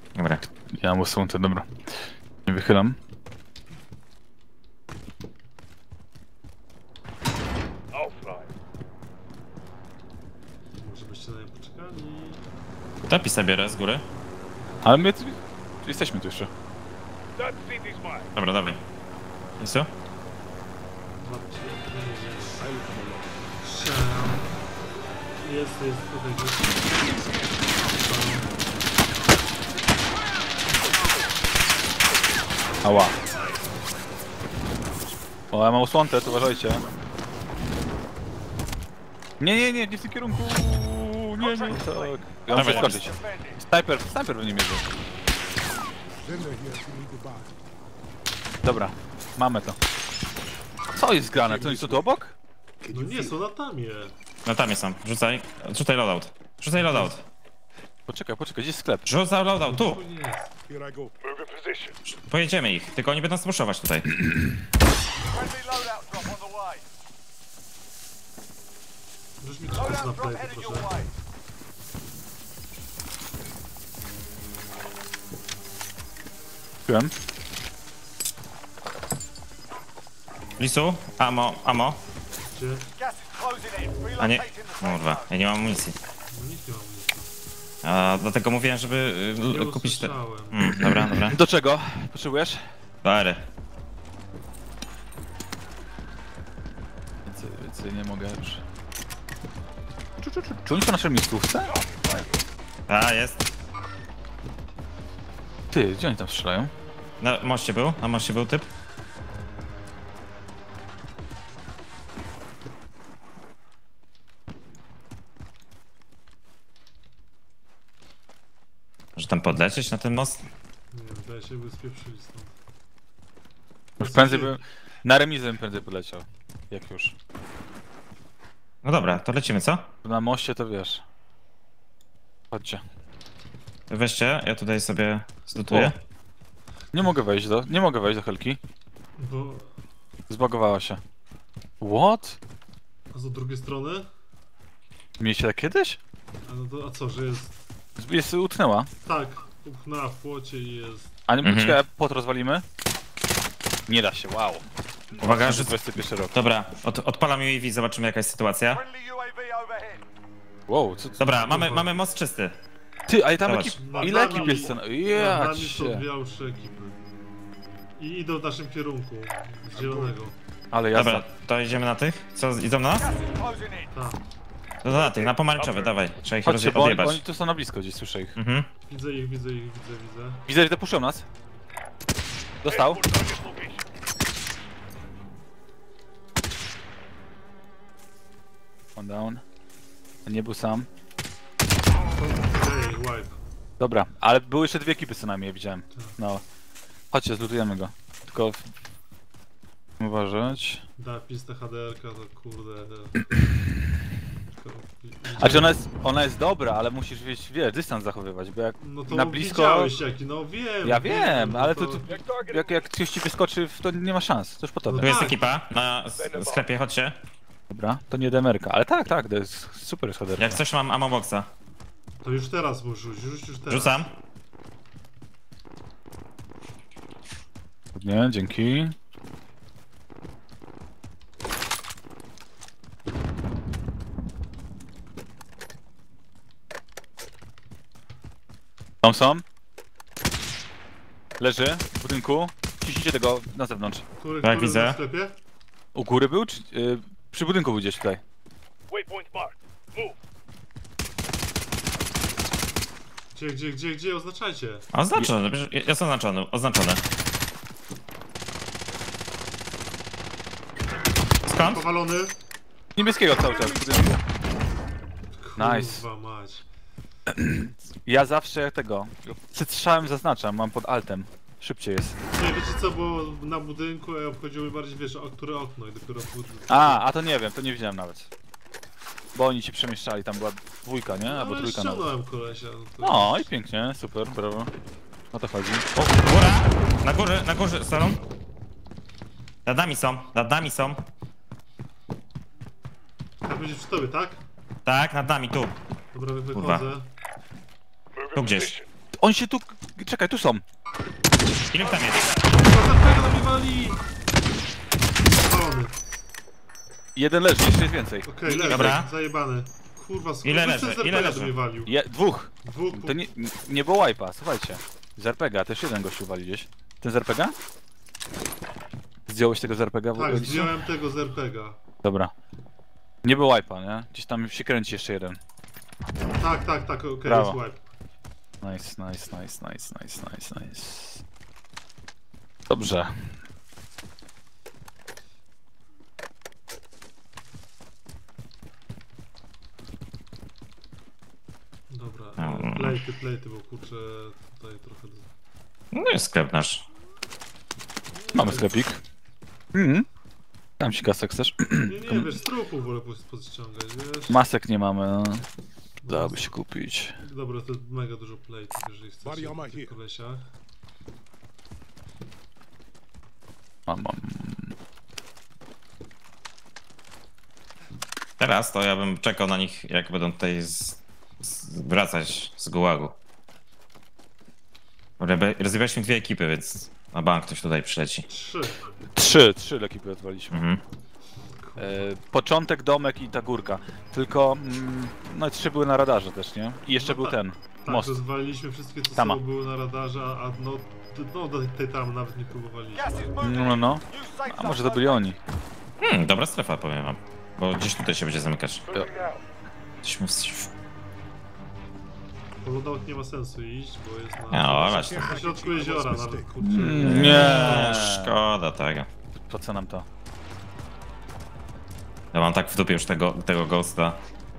Dobra. Ja mam osłonę, dobra. Nie wychylam. Może byście na nie poczekali. Topi sobie bierę z góry. Ale my tu jesteśmy tu jeszcze. Dobra, dawaj. Jest tu? Strzelam. Jest, tutaj gdzieś. Ała. O, ja mam osłonę, to uważajcie. Nie w tym kierunku. Nie, tak. Ja muszę skoczyć. Snajper w nim jedzie. Dobra, mamy to. Co jest grane? To oni są tu obok? No nie, są na tamie. No tam jest sam. Rzucaj loadout. Rzucaj loadout. Poczekaj, gdzie jest sklep? Rzucaj loadout, tu! Tu nie jest. Pojedziemy ich, tylko oni będą spuszować tutaj. Rzuć mi coś na play, proszę. Byłem. Lisu, ammo. Gdzie? A nie, kurwa, ja nie mam amunicji. No nikt nie ma amunicji. A dlatego mówiłem, żeby Nie kupić te... usłyszałem. Dobra. Do czego? Potrzebujesz? Bary. Więcej nie mogę już. Czy oni są na naszej miejscówce? A, jest. Ty, gdzie oni tam strzelają? Na moście był typ. Może tam podlecieć na ten most? Nie wiem, wydaje się, by spieprzyli stąd. Już prędzej bym... Na remizę bym prędzej poleciał. Jak już. No dobra, to lecimy, co? Na moście to wiesz. Chodźcie. Weźcie, ja tutaj sobie zlutuję. Nie mogę wejść do helki. Bo... Zbagowała się. What? A z drugiej strony? Mieliście tak kiedyś? A co, że jest... Jest utknęła. Tak, upchnęła w płocie i jest... A nie poczekaj, płot rozwalimy? Nie da się, wow. Uwaga, że... 21 rok. Dobra, odpalam UAV, zobaczymy jaka jest sytuacja. Wow, co... Dobra, mamy most czysty. Ty, ale tam Zobacz. ile ekip jest? Nad Ja nami są cię. dwie już ekipy. I idą w naszym kierunku. Z zielonego. Ale jazda. Dobra, to idziemy na tych? Co, idą na nas? Tak. To na tych, na pomarańczowy, dawaj. Trzeba ich Chodźcie, bo odjebać. oni tu są na blisko, gdzieś słyszę ich. Mhm. Widzę ich. Widzę, że dopuszczą nas. Dostał. One down. Nie był sam. Ej, wipe. Dobra, ale były jeszcze dwie ekipy co najmniej, ja widziałem. No. Chodźcie, zlutujemy go. Tylko... Uważać. Da, pista HDR-ka to kurde... A czy ona jest dobra, ale musisz wiesz, dystans zachowywać, bo jak No to na blisko... widziałeś jaki, no wiem. Ja wiem, no ale to jak ktoś ci wyskoczy, to nie ma szans, to już po tobie. Tu jest Tak. ekipa na sklepie, chodźcie. Dobra, to nie demerka, ale tak, to jest super schoder. Jak coś mam ammo boxa. To już teraz mu rzuć już teraz. Rzucam. Nie, dzięki. Thompson. Leży w budynku. Ciśnijcie tego na zewnątrz. Który, Tak, który widzę. na sklepie? U góry był, czy przy budynku był gdzieś tutaj? Gdzie? Oznaczajcie. Oznaczony, jest oznaczony. Skąd? Powalony. Niebieskiego cały czas w budynku. Nice. Kurwa mać. Ja zawsze tego, przed strzałem zaznaczam, mam pod altem. Szybciej jest. Nie, wiecie co, bo na budynku obchodziły bardziej, wiesz, o które okno i dopiero... A to nie wiem, to nie widziałem nawet. Bo oni ci przemieszczali, tam była dwójka, nie? Albo Ale trójka nawet. ściągnąłem kolesia. No to... No i pięknie, super, brawo. O to chodzi. O, góra! Na górze stoją. Nad nami są. Tak będzie przy tobie, tak? Tak, nad nami, tu. Dobra, Kurwa. wychodzę. Tu gdzieś. On się tu... Czekaj, tu są. Ile tam jest? Tego na mnie wali! Spalony. Jeden leży, jeszcze jest więcej. Okej, leży, Dobra. zajebany. Kurwa, Ile skurwysyn leży? z Ile RPG leży? do mnie walił. Dwóch. Dwóch, To nie było wipe'a, słuchajcie. Z RPG, też jeden gościu wali gdzieś. Ten z RPG? Zdjąłeś tego z RPG w ogóle? tak, Lisu? zdjąłem tego z RPG. Dobra. Nie było wipe'a, nie? Gdzieś tam się kręci jeszcze jeden. Tak, okej, Brawo. jest wipe. Nice. Dobrze. Dobra, Mm. plejty, bo kurczę tutaj trochę... No jest sklep nasz. Mamy sklepik. Dam ci kasek chcesz? Nie, wiesz, z trupów wolę podciągać, wiesz? Masek nie mamy, no. Dałoby się kupić. Dobra, to mega dużo plejtów, jeżeli chcesz w tych kolesiach. Mam. Teraz to ja bym czekał na nich, jak będą tutaj wracać z gułagu. Rozjebaliśmy dwie ekipy, więc na bank ktoś tutaj przyleci. 3. Trzy ekipy odwaliśmy. Mhm. Początek, domek i ta górka. Tylko, no 3 były na radarze też, nie? I jeszcze No był tak. ten, Tak, most. rozwaliliśmy wszystkie, co Tama. są były na radarze, a no do tej tam nawet nie próbowaliśmy. No. A może to byli oni? Dobra strefa, powiem wam. Bo gdzieś tutaj się będzie zamykać. Jesteśmy Po loadout nie ma sensu iść, bo jest No, właśnie. na środku jeziora nawet, kurczę. Nie. Szkoda tego. Po co nam to? Ja mam tak w dupie już tego ghosta.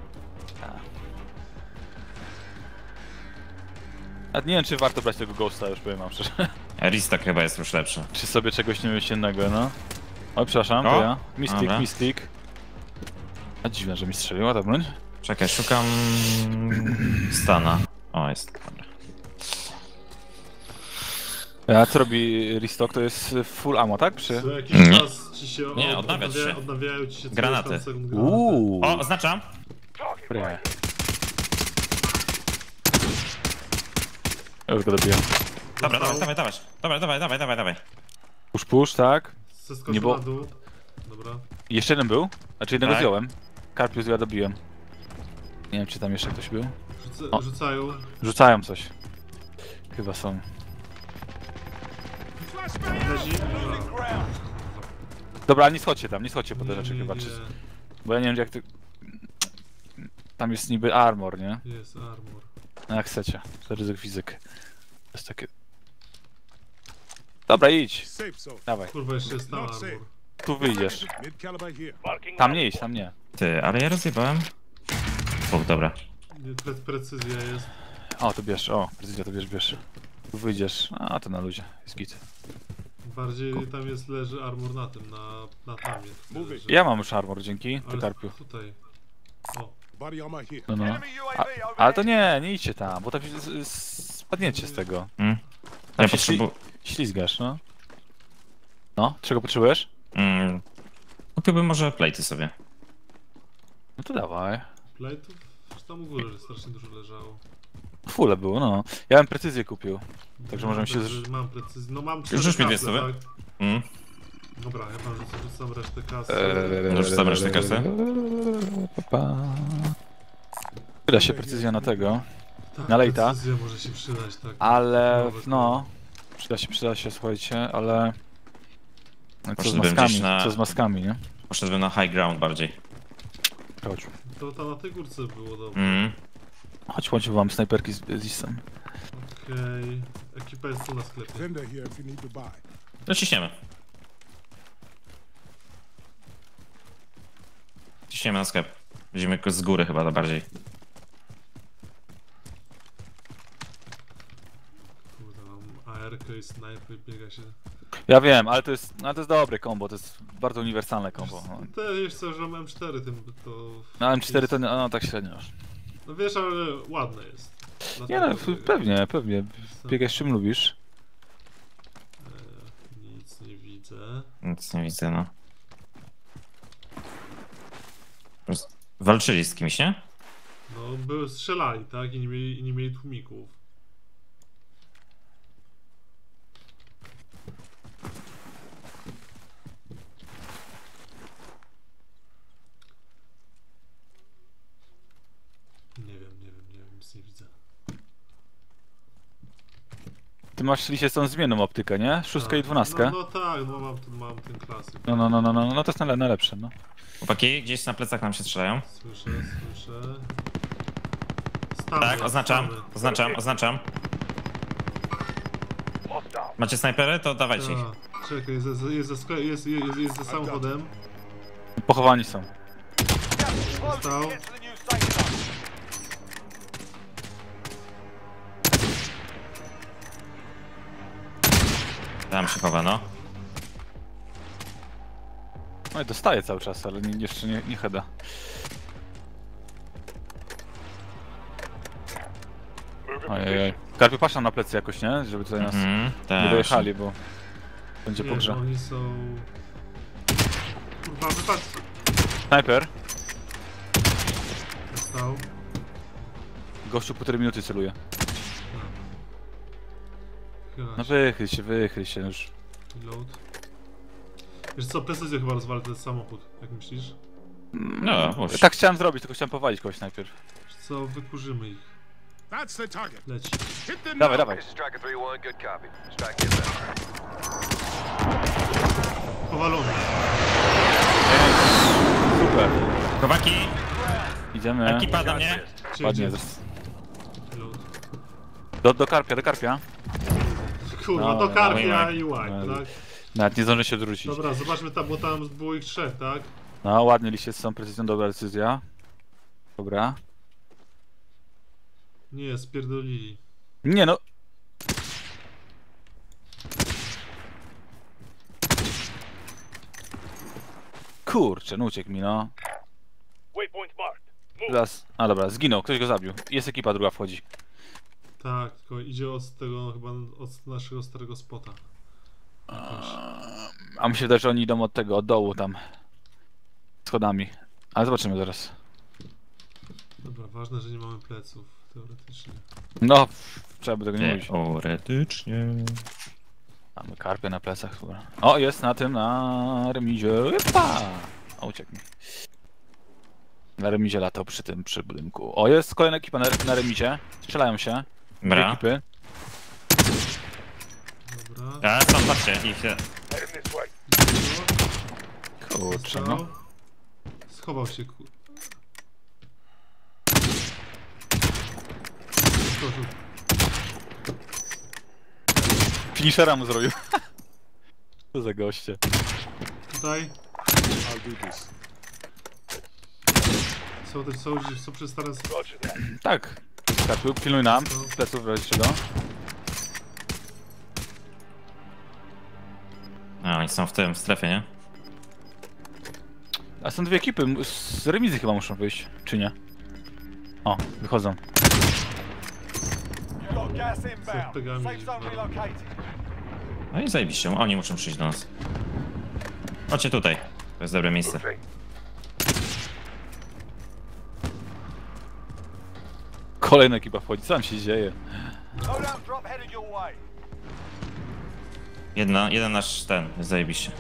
A nie wiem, czy warto brać tego ghosta, już powiem wam szczerze. Ristak chyba jest już lepszy. Czy sobie czegoś nie myśl innego, no? Oj, przepraszam, O, to ja. dobra. Mystic. A dziwne, że mi strzeliła ta broń. Czekaj, szukam Stana. O, jest. Dobra. A co robi restock? To jest full ammo, tak? Przy... Co jakiś Nie. czas ci się Nie, odnawiać się. odnawiają ci się co Granaty. jakiś tam sekund granaty. O, oznaczam. Dobry. Ja już go dobijam. Dobra, dawaj. Push, tak. Zeskoczył Nie było- na dół. Dobra. I jeszcze jeden był? Znaczy jednego Tak. zdjąłem. Karpius ja dobiłem. Nie wiem, czy tam jeszcze ktoś był. O. Rzucają. Rzucają coś. Chyba są. Lezi. Dobra. Dobra, nie schodźcie tam, nie schodźcie po te rzeczy Nie, chyba. nie. Czy... Bo ja nie wiem, jak ty... Tam jest niby armor, nie? Jest armor. No jak chcecie. To ryzyk fizyk. To jest takie... Dobra, idź. Safe zone. Dawaj. Kurwa, jeszcze jest tam Not armor. safe. Tu wyjdziesz. Mid caliber here. Tam nie idź, tam nie. Ty, ale ja rozjebałem. O, dobra. Precyzja jest. O, to bierz, o, precyzja to bierz. Tu wyjdziesz. A, to na luzie. Jest git. Bardziej tam jest leży armor na tym, na tamie. Leży. Ja mam już armor, dzięki. Ty, Ale Karpiu. tutaj. O, Body armor here. No. Ale to nie idźcie tam, bo tam się spadniecie z tego. Ja Tam się potrzebuję. ślizgasz, no. No, czego potrzebujesz? Kupiłbym może plejty sobie. No to dawaj. plejtów już tam u góry strasznie dużo leżało. Fule było, no. Ja bym precyzję kupił. Także możemy się... Także mam precyzję. No mam 4 Rzuć mi dwie kasy, stówy. tak? Mm. Dobra, ja wam rzucam resztę kasy. Rzucam resztę kasy. Przyda się precyzja na tego, Tak, na lejta. precyzja może się przydać, tak. ale Nowe no... Przyda się, słuchajcie, ale... Co z Poszedłbym maskami, gdzieś na- co z maskami, nie? Poszedłbym na high ground bardziej. Chodź. To tam na tej górce było dobrze. Chodź, bo mam snajperki z Isem. Okej. Ekipa jest tu na sklepie. Vendor here if you need to buy. No ciśniemy. Ciśniemy na sklep. Będziemy jakoś z góry chyba bardziej. Kurde, mam AR-kę i snajper biega się. Ja wiem, ale to jest dobre kombo, to jest bardzo uniwersalne kombo. No. Te jeszcze, że mam M4 tym to... Na M4 to no, tak średnio już. No wiesz, ale ładne jest. Nie no, Dlatego- pewnie. Biegać czym lubisz. Nic nie widzę. Nic nie widzę, no. Walczyli z kimś, nie? No, strzelali, tak? I nie mieli tłumików. Nic nie widzę. Ty masz liście z tą zmienną optykę, nie? 6 i 12. No tak, no mam ten klasyk. No to jest najlepsze, no. Chłopaki, gdzieś na plecach nam się strzelają. Słyszę. Stamy, Tak, oznaczam, stamy. oznaczam. Macie snajpery? To dawajcie ich. Tak, czekaj, jest za samochodem. Pochowani są. Stał. Tam się chowa, no. No i dostaje cały czas, ale jeszcze nie heada. Ojej. Karpie patrzą na plecy jakoś, nie? Żeby tutaj nas nie Tak. dojechali, bo będzie Nie, pogrze. oni są... Kurwa, wypadł. Snajper. Stał. Gościu 1,5 minuty celuje. Chyba No wychyl się już. Reload. Wiesz co, precyzję chyba rozwalę ten samochód, jak myślisz? No, puść. Tak chciałem zrobić, tylko chciałem powalić kogoś najpierw. Wiesz co, wykurzymy ich. That's the target. Leci. Hit them Dawaj, now. dawaj. This is Striker 3-1, good copy. Strike inbound. Powalony. Super. Chłopaki, Idziemy. ekipa do mnie. Gdzie, Ładnie. gdzie? Reload. Do karpia. Kurwa, No, do karpia no, i white, no. tak? Nawet nie zdążę się odwrócić. Dobra, zobaczmy tam, bo tam było ich 3, tak? No ładnie liście z tą precyzją, dobra decyzja. Dobra. Nie, spierdolili. Nie no. Kurczę, no uciekł mi, no. Teraz, a dobra, zginął, ktoś go zabił. Jest ekipa druga wchodzi. Tak, tylko idzie od tego, chyba od naszego starego spota. A mi się wydaje, że oni idą od tego, od dołu tam. Schodami. Ale zobaczymy zaraz. Dobra, ważne, że nie mamy pleców, teoretycznie. No, trzeba by tego nie mówić. Teoretycznie. Mamy karpę na plecach, dobra. O, jest na tym, na remizie. Epa! O, uciekł mi. Na remizie latał przy budynku. O, jest kolejna ekipa na remizie. Strzelają się. Dwie Dobra. ekipy. Dobra. A, są, patrzcie, ich się... Kurczę, Stał. no. Schował się, ku... Skoczył. Finishera mu zrobił. Co za goście. Tutaj I'll do this. są też są przy starym... Tak. Karpiu, pilnuj nam. Pleców weź czego. A, oni są w tym, w strefie, nie? A są dwie ekipy. Z remizy chyba muszą wyjść. Czy nie? O, wychodzą. z RPGami. No i zajebiście, oni muszą przyjść do nas. Chodźcie tutaj, to jest dobre miejsce. Kolejna ekipa wchodzi. Co tam się dzieje? Jeden nasz ten, jest zajebiście.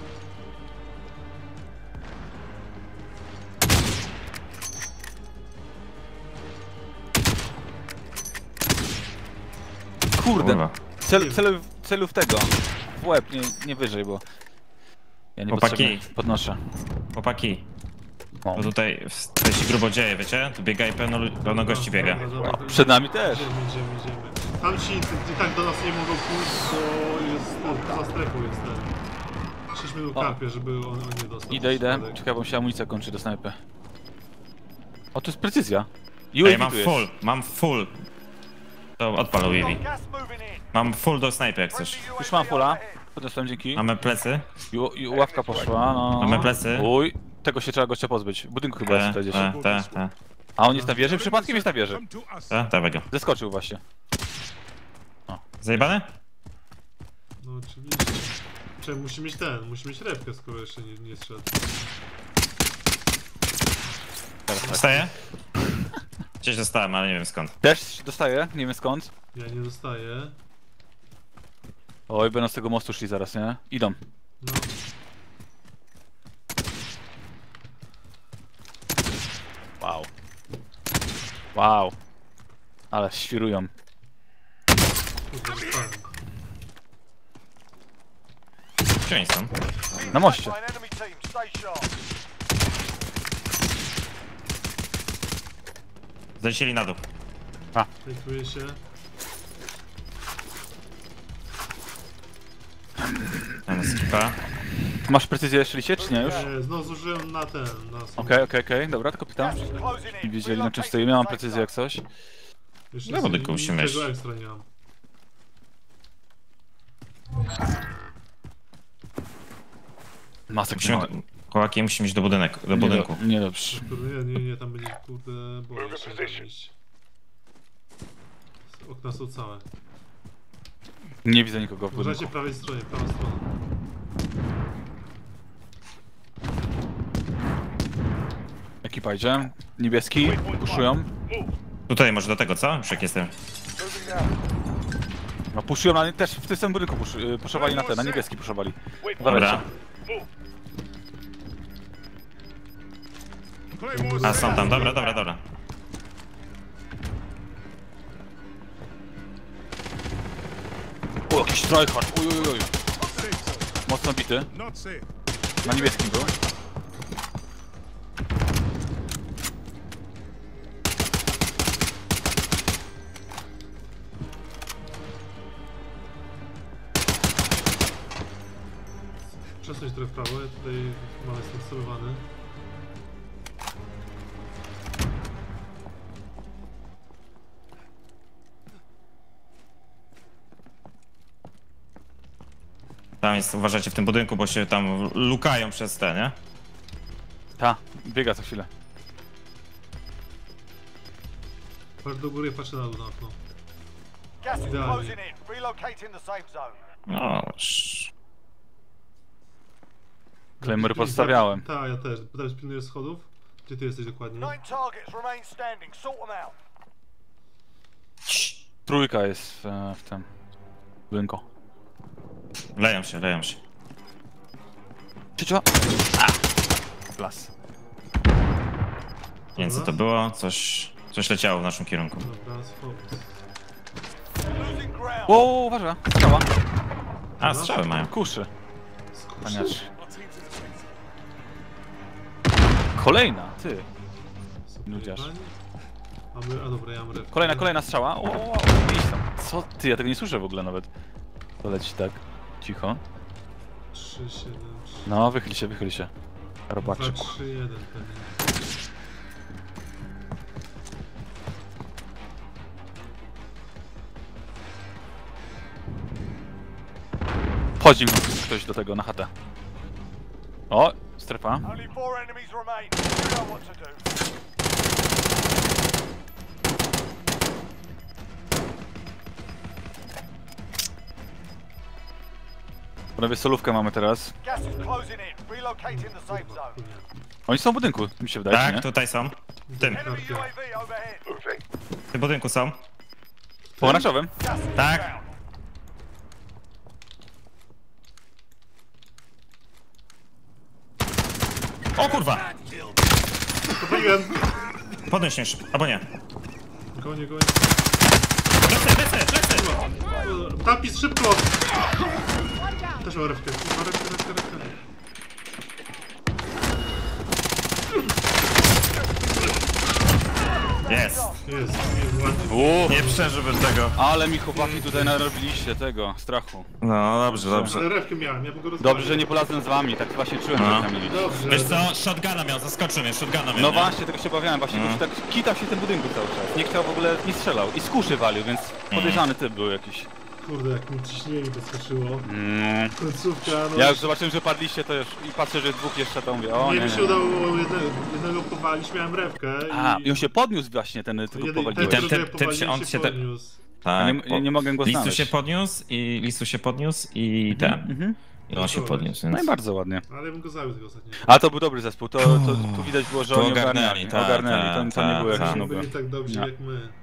Kurde. Kurwa. Celu w tego. W łeb, nie wyżej, bo... Ja nie Chłopaki. podnoszę. Chłopaki, O. bo tutaj się grubo dzieje, wiecie? Tu biega i pełno gości biega. Dobra, Przed nami też. Idziemy. Tamci i tak do nas nie mogą pójść, bo jest za strefą jest ten. Szliśmy do karpia, żeby on nie dostał. Idę. Spadek. Czekaj, bo mi się amunicja kończy do snajpy. O, to jest precyzja. Ej, UAV mam tu jest. mam full. To odpal UAV. Mam full do snajpy jak chcesz. Już mam fulla. Podniosłem, dzięki. Mamy plecy. I ławka poszła, no. Mamy plecy. Uj, tego się trzeba gościa pozbyć. W budynku chyba jest tutaj gdzieś. Te. A on jest na wieży? Przypadkiem jest na wieży. Come to us. Dawaj go. Zeskoczył właśnie. Zajebane? No oczywiście. Czemu musi mieć repkę, skoro jeszcze nie strzedł. Dostaję? Gdzieś dostałem, ale nie wiem skąd. Też dostaję, nie wiem skąd. Ja nie dostaję. Oj, będą z tego mostu szli zaraz, nie? Idą. No. Wow. Ale świrują. Kurwa, dostałem. Gdzie oni są? Na moście. Fine enemy team, stay sharp. Zlecieli na dół. Fejtuję się. Tam skipa. Masz precyzję jeszcze licie, czy nie już? Znowu zużyłem na ten, na sobie. Okej, dobra, tylko pytam. Gas is closing Nie in. wiedzieli na czym stoimy, mam precyzję jak coś. Jeszcze No, bo tylko musimy niczego iść. ekstra nie mam. Masek Musimy, chłopaki, musimy iść do budynku. Nie dobrze. Kurde, nie, tam będzie kurde, boję się tam iść. Okna są całe. Nie widzę nikogo w Uważajcie budynku. prawej stronie, prawa strona. Ekipa idzie. Niebieski, puszują. Tutaj może do tego, co? Już jak jestem. Moving down. No puszują, ale też w tym samym budynku puszowali na ten, na niebieski puszowali. Dobra. Claymore's A, są tam, dobra. O, jakiś tryhard, uj. Mocno bity. not safe. Na niebieskim był. Przesunąć trochę w prawo, ja tutaj chyba jestem sterowany. Tam jest, uważajcie w tym budynku, bo się tam lukają przez te, nie? Ta, biega co chwilę. Patrz do góry, patrzę na dół na okno. Gas is Idealnie. closing in. Relocating the safe zone. No, Claymore podstawiałem. Tak, ja też. Teraz pilnuję schodów. Gdzie ty jesteś dokładnie? 9 targets remain standing. Sort them out. Trójka jest w tym budynku. leją się. Trzecia. Las. Nie wiem co to było, coś leciało w naszym kierunku. Dobra, schod. Losing ground. Ło, uważaj, strzała. A, strzały mają. Kuszy. Skurcz. Paniacz. Kolejna, ty. Nudziarz. A dobra, ja mam ref. Kolejna strzała. O, idź tam. Co ty, ja tego nie słyszę w ogóle nawet. To leci tak. Cicho. 3, 7, 3. No, wychyl się. 2, Robaczyk. 3, 1 pewnie. Wchodzi ktoś do tego na chatę. O, strefa. Only 4 enemies remain. You know what to do. Prawie solówkę mamy teraz. Gas is closing in. Relocating the safe zone. Oni są w budynku, mi się wydaje, czy Tak, nie? tutaj są. W tym Enemy UAV overhead. budynku są. Pomarańczowym. Gas is Tak. down. O kurwa! Popaliłem! Podnieś mnie szybko, albo nie. Gonię. Lecę! Tapis, szybko! Też mam refkę. Refkę. Jest. Jest, ładnie. Nie przeżyłbym tego. Ale mi chłopaki tutaj narobiliście tego strachu. No, dobrze. Ale refkę miałem, ja bym go rozwalił. Dobrze, że nie polazłem z wami, tak właśnie czułem, No. że tam mieli. Dobrze. Wiesz co, shotguna miał, zaskoczył mnie, No nie? właśnie, tego się obawiałem, właśnie, bo się tak kitał się w tym budynku cały czas. Nie chciał w ogóle, nie strzelał. I z kuszy walił, więc podejrzany typ był jakiś. Kurde, jak mi ciśnienie podskoczyło. Mm. Końcówka, no. Ja już zobaczyłem, że padliście, to już i patrzę, że dwóch jeszcze to mówię, o Nie nie, mi się udało jednego powalić, miałem refkę A, i on się podniósł właśnie, ten, tego Jeden- powaliłeś. ten- drugiego typ powaliłem, on się te- podniósł. Tak, nie mogę go Listu znaleźć. się podniósł i ten. Mhm. I on się podniósł, No i więc... bardzo ładnie. Ale ja bym go zabił tego ostatniego. A to był dobry zespół, to tu widać było, że To oni ogarnęli, ogarniali. tak, Ogarnęli, to nie tak, było tak. jakieś Nie nowe. byli tak dobrzy No. jak my.